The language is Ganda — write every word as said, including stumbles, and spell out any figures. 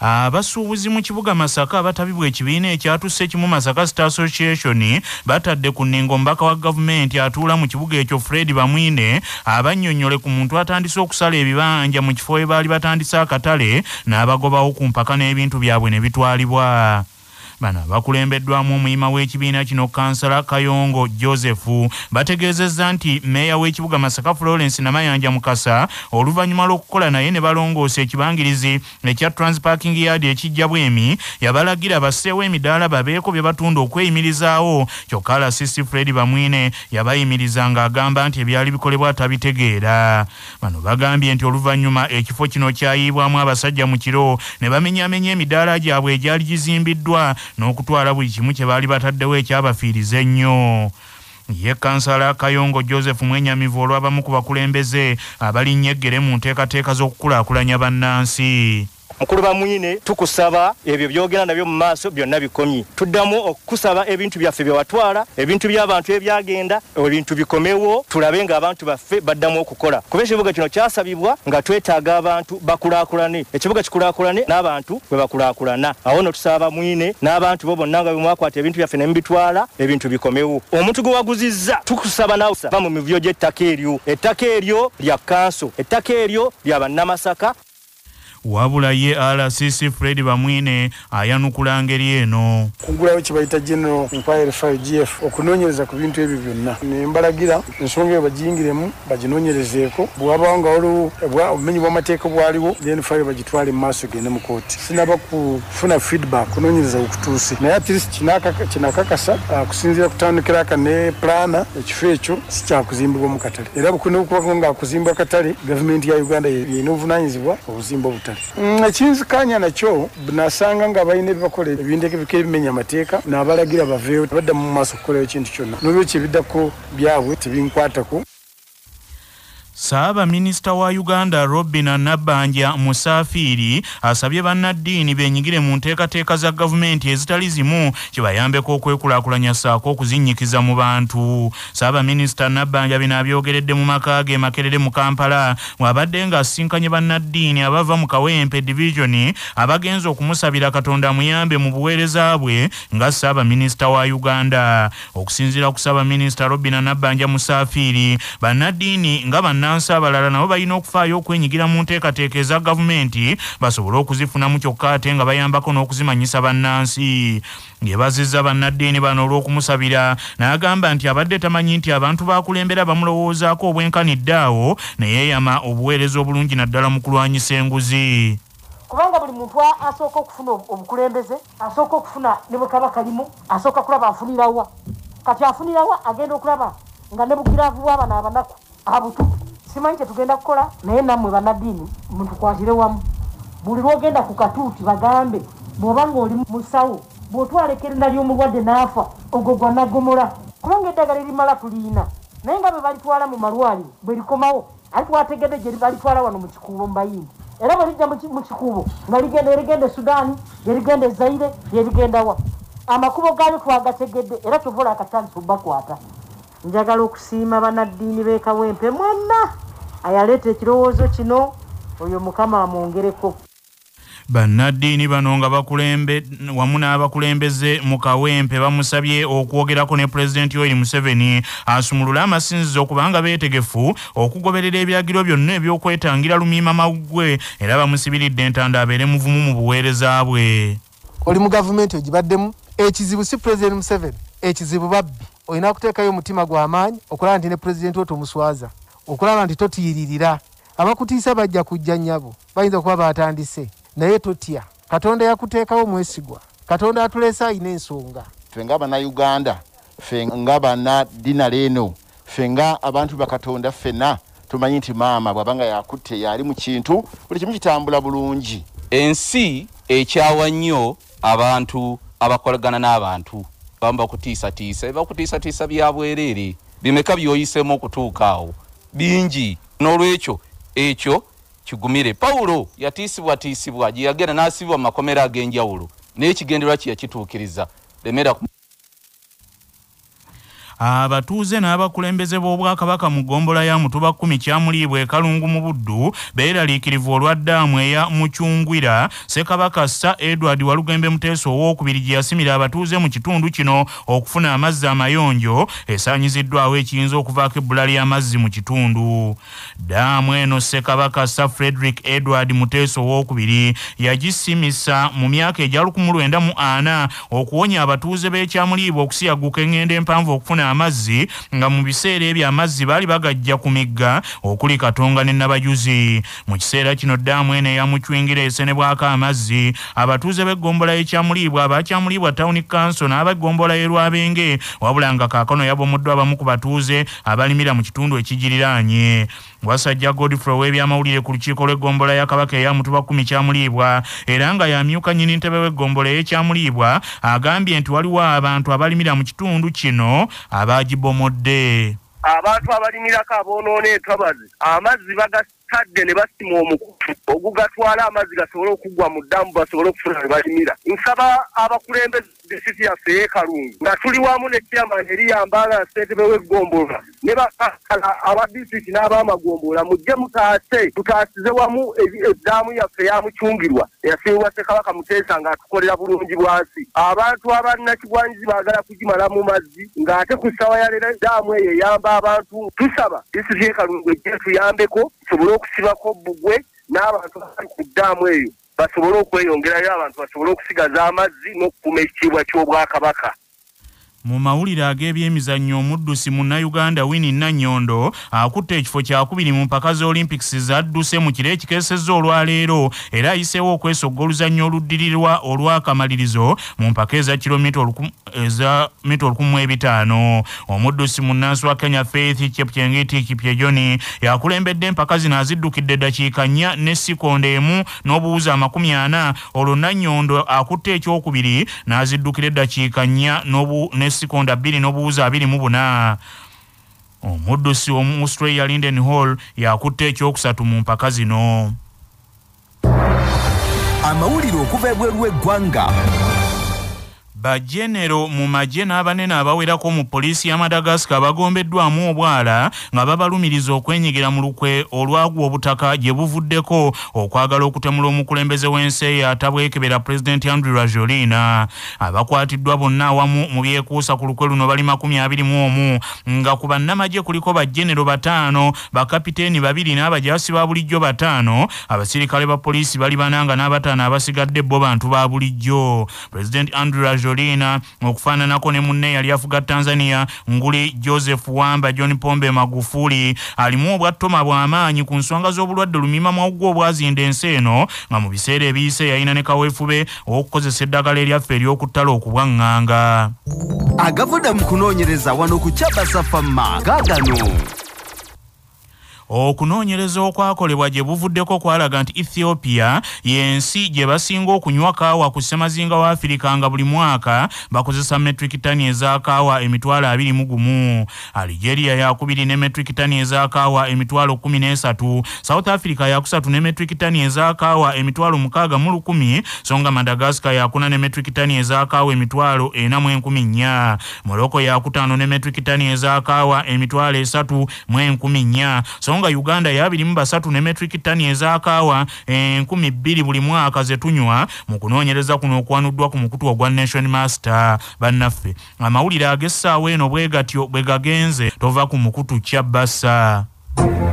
Abasuubuzi mu kibuga Masaka abatabibwa ekibiina ekyatusse kimu Masaka Star Association batadde ku nningo omubaka wa gavumenti atuula mu kibuga ekyo Fred Bamwine abannyonnyole ku muntu atandise okusala ebibanja mu kifo we baali batandise akatale n'abagobawo ku mpaka n'ebintu byabwe ne bitwalibwa. Bana bakulembeddwamu omuyima w'ekibiina kino Kansala Kayongo Joseph bategeezezza nti meeya w'ekibuga Masaka Florence Namayanja Mukasa oluvannyuma lw'okukola naye ne balongoosa ekibangirizi ekya Transparking Yard ekijja bwemi yabalagira basseewo emidaala babeeko bye batunda okweyimirizaawo kyokka Lasisi Fred Bamwine yabayimiriza ng'agamba nti ebyali bikolebwa atabitegeera. Bano bagambye nti oluvannyuma ekifo kino kyayiibwamu abasajja mu kiro ne bamenyamenya emidaala gyabwe egyali gizimbiddwa n'okutwala buli kimu kye baali bataddewo ekyabafiiriza ennyo. Ye Kansala Kayongo Joseph mwenyamivu olw'abamu ku bakulembeze abalinnye eggere mu nteekateeka z'okukulaakulanya bannansi. Mukulu Bamwine tukusaba ebyo byogera nabyo mu maaso byonna bikomye. Tuddamu okusaba ebintu byaffe bye watwala, ebintu by'abantu ebyagenda, ebintu bikomewo, tulabe nga abantu baffe baddamu okukola. Kuba ekibuga kino kyasabibwa nga twetaaga abantu bakulaakulane. Ekibuga kikulaakulane n'abantu bwe bakulaakulana. Awo no tusaba Bamwine n'abantu bo bonna nga bwe mwakwata ebintu byaffe ne mbitwala, ebintu bikomewo. Omuntu gwe waguzizza tukusaba nawe ba mu mivyo gy'ettaka eryo. Ettaka eryo lya kanso, ettaka eryo lya bannamasaka. Wabula ye R C C Fred Bamwine ayanukula ngeri eno. Kugulawo kibayita General Inquiry File G F okunoonyereza ku bintu ebyo byonna. Ne mbalagira ensonga bagiyingiremu baginoonyerezeeko bw'abawo nga waliwo obumenyi bw'amateeka bwaliwo then file bagitwale mu maaso gende mu kooti. Sinaba kufuna feedback kunoonyereza okutuuse. Naye at least kinakakasa kusinziira kutandikira aka ne plana ekifo ekyo si kyakuzimbibwa mu katale. Era bukune okuba nga akuzimbwa katale gavumenti ya Uganda yerina obuvunaanyizibwa obuzimba obutale. Ekinzikanya nakyo nasanga nga balina ebibakola ebindeke ebimenya amateeka n'abalagira baveewo badda mu maaso okukolayo ekintu kyonna n'olwekyo ebiddako byabwe tebinkwatako. Saaba Minisita wa Uganda Robin Nabbanja Musafiri asabye bannaddiini benyigire mu nteekateeka za gavumenti ezitali zimu kibayambeko okwekulaakulanya ssaako okuzinnyikiza mu bantu. Saaba Minisita Nabbanja bino abyogeredde mu maka ge Makerere mu Kampala bw'abadde ng'asinkanye bannaddiini abava mu Kawempe Division abagenza okumusabira Katonda amuyambe mu buweereza bwe nga Saaba Minisita wa Uganda. Okusinziira ku Saaba Minisita Robin Nabbanja Musafiri, bannaddiini nga banna Nansa abalala nabo balina okufaayo okwenyigira mu nteekateeka eza gavumenti basobole okuzifunamu kyokka ate nga bayambako n'okuzimanyisa bannansi. Yeebazizza bannaddiini bano olw'okumusabira n'agamba nti abadde tamanyi nti abantu bakulembera bamulowoozaako obwenkanidde awo ne yeeyama obuweereza obulungi naddala mu kulwanyisa enguzi. Kubanga buli muntu asooka okufuna obukulembeze asooka okufuna ne bwe kaba kalimu asooka kulaba afunirawa kati afunirawa agenda okulaba nga ne bugiravu bw'abana abanaku abutu. Simanyi kye tugenda kukola naye nammwe bannaddiini mutukwatire wamu. Buli lwogenda ku katuuti bagambe bw'oba ng'oli musawo bw'otwala ekkerenda ly'omulwadde n'afa ogwo gwa naggomola kubanga eddagala erimala tuliina naye nga bwe balitwala mu malwaliro bwe likomawo ate twategedde gye balitwala wano mu kikuubo mu bayindi era bwe lijja mu kikuubo nga ligenda erigenda e Sudaani erigenda e Zaire erigendawa amakubo gaayo twagategedde era tuvola akatandisa obbakwata. Njagala okusiima bannaddiini b'e Kawempe mwonna ayaleeta ekirowoozo kino oyo Mukama amwongereko. Bannaddiini bano nga bakulembe wamu n'abakulembeze mu Kawempe bamusabye okwogerako ne Pulezidenti Yoweri Museveni asumulule amasinzizo okubanga beetegefu okugoberera ebiragiro byonna eby'okwetangira Lumiima Maggwe era bamusibiridde entanda abeere muvumu mu buweereza bwe. Oli mu gavumenti ogibaddemu ekizibu si Pulezidenti Museveni ekizibu babbi. Olina kuteekayo omutima gw'amaanyi okulaba nti ne Pulezidenti wo tomuswaza okulaba nti totiyiririra. Abakutiisa bajja kujja nnyabo bayinza okuba baatandise naye totya. Katonda yakuteekawo mwesigwa. Katonda atuleese ayina ensonga. Ffe nga bannayuganda, ffe nga bannaddiina leeno, ffe nga abantu ba Katonda ffenna tumanyi nti maama bw'abanga yakutte yali mu kintu buli kimu kitambula bulungi. Ensi ekyawa nnyo abantu abakolagana n'abantu. Bamba kutiisa tiisa eba kutiisa tiisa bya bwerere bimeka byoyisemo okutuuka awo bingi n'olwekyo ekyo kigumire. Paulo yatiisibwa tiisibwa gye yagenda n'asibwa mu makomera ag'enjawulo naye ekigendererwa kye yakituukiriza lemera. Abatuze n'abakulembeze b'Obwakabaka mu ggombolola ya Mutuba kkumi Kyamuliibwa e Kalungu mu Buddu beeraliikirivu olwa ddaamu eya Mukyungwira. Ssekabaka Sir Edward Walugembe Muteesa owookubiri gye yasimira abatuuze mu kitundu kino okufuna amazzi amayonjo esaanyiziddwawo ekiyinza okuvaako ebbula ly'amazzi mu kitundu. Ddaamu eno Ssekabaka Sir Frederick Edward Muteesa owookubiri yagisimisa mu myaka egya lukumi lwenda mu ana okuwonya abatuuze b'e Kyamuliibwa okusiyaguka eŋŋendo empanvu okufuna amazzi nga mu biseera ebyo amazzi baali bagajja ku migga okuli Katonga ne Nabajuzi. Mu kiseera kino ddaamu eno eya Mukyungwira esenebwako amazzi abatuuze b'eggombolola y'e Kyamuliibwa aba Kyamuliibwa Town Council n'ab'eggombolola y'e Lwabenge wabula nga kaakano yabomoddwa abamu ku batuuze abalimira mu kitundu ekigiriraanye. Wasajja Godfrey w'ebyamawulire ku lukiiko lw'eggombolola ya Kabaka eya Mutuba kkumi Kyamuliibwa era nga yamyuka nnyini ntebe w'eggombolola y'e Kyamuliibwa agambye nti waliwo abantu abalimira mu kitundu kino abagibomodde. Abantu abalimirako aboonoona entobazi amazzi bagatadde ne basima omukutu ogugatwala amazzi gasobole okuggwa mu ddamu basobole okufuna ne balimira. Nsaba abakulembeze disitulikiti yaffe ey'e Kalungu nga tuli wamu ne chairman eriyambanga ssentebe w'eggombolola ne bakakala aba disitulikiti n'ab'amagombola mujje mutaase tutaasize wamu eddaamu yaffe eya Mukyungirwa eyasimbibwa Ssekabaka Muteesa ng'atukolera bulungi bwansi. Abantu abannakigwanyizi baagala kugimala mu mazzi ng'ate ku ssaawa ya leero eddaamu eyo eyamba abantu. Tusaba disitulikiti y'e Kalungu ejje tuyambeko tusobole okusibako bbugwe n'abantu abali ku ddaamu eyo basobole okweyongerayo abantu basobole okusigaza amazzi n'okukuuma ekitiibwa ky'Obwakabaka. Mu mawulire ag'ebyemizannyo omuddusi Munnayuganda Winnie Nannyondo akutte ekifo kyakubiri mu mpaka za Olympics zadduse mu kiro ekikeesezza olwaleero era ayiseewo okwesogga oluzannyo oluddirirwa olw'akamalirizo mu mpaka eza kilomita eza mita olukumi mu ebitaano. Omuddusi munnansi wa Kenya Faith Chepchengeti Kipyejoni yakulembedde empaka zino aziddukidde eddakiika nnya ne sikonda emu n'obuwuzi amakumi ana olwo Nannyondo akutte ekyokubiri n'aziddukira eddakiika nnya n'obu sekonda bbiri n'obuwuzi abiri mu buna. Omuddusi omu Australia Linden Hall yakutte ekyokusatu mu mpaka zino. Amawulire okuva ebweru w'eggwanga. Bajenero mu magye n'abanene abawerako mu poliisi ya Madagascar bagombeddwamu obwala nga babalumiriza okwenyigira mu lukwe olwagwa obutaka gye buvuddeko okwagala okutemula omukulembeze w'ensi eyo atabwekebera Pulezidenti Andry Rajoelina. Abakwatiddwa bonna awamu mu byekuusa ku lukwe luno bali makumi abiri mu omu nga ku bannamagye kuliko bajenero bataano, bakapiteeni babiri n'abajaasi ba bulijjo bataano, abasirikale ba poliisi bali bananga n'abataano abasigadde bo bantu ba bulijjo. Pulezidenti Andry Rajoelina Lina okufaananako ne munne yali afuga Tanzania nguli Joseph Wamba John Pombe Magufuli alimu obwattoma bw'amaanyi ku nsonga z'obulwadde lumima mwawugwa obwazinda ensi eno nga mu biseera ebiyise yalina ne kaweefube okukozesa eddagala eryaffe ery'okuttala okubwaŋŋanga. Agavuda mu kunoonyereza wano ku Kyabasafama gaagano. Okunoonyereza okwakolebwa gye buvuddeko kwalaga nti Ethiopia y'ensi gye basinga okunywa kaawa ku ssemazinga wa Afirika nga buli mwaka bakozesa metric tani eza kaawa emitwalo abiri mu gumu. Algeria yakubiri ne metric tani eza kaawa emitwalo kumi n'esatu. South Africa yakusatu ne metric tani eza kaawa emitwalo mukaaga mu lukumi, so nga Madagascar yakuna ne metric tani eza kaawa emitwalo ena mu enkumi nnya. Morocco yakutaano ne metric tani eza kaawa emitwalo esatu mu enkumi nnya. So nga Uganda yabiri mu basatu ne metric tani eza kaawa enkumi bbiri buli mwaka ze tunywa mu kunoonyereza kuno okwanuddwa ku mukutu ogwa Nation Master. Bannaffe amawulire ag'essaawa eno bwe gatyo bwe gagenze tova ku mukutu Kyabasa.